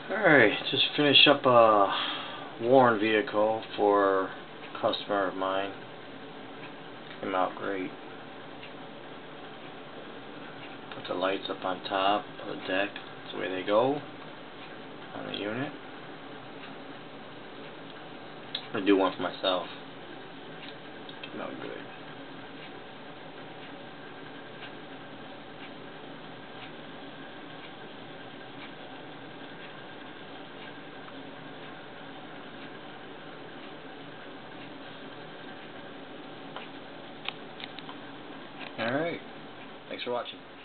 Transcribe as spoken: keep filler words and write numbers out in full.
Alright, just finish up a worn vehicle for a customer of mine. Came out great. Put the lights up on top of the deck. That's the way they go on the unit. I'm going to do one for myself. Came out good. Alright, thanks for watching.